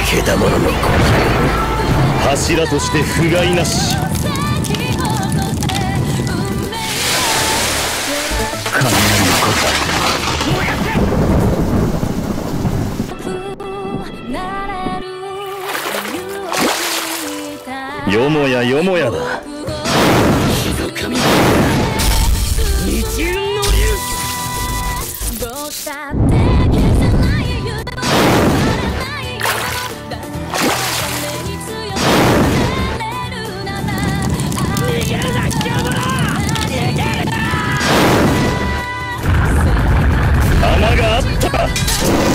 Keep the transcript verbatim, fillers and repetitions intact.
けだものの子、 柱として不甲斐なし。 雷の子よもやよもやだ。 火の神、日運の竜。逃げるな貴様ら、逃げるな。 穴があった。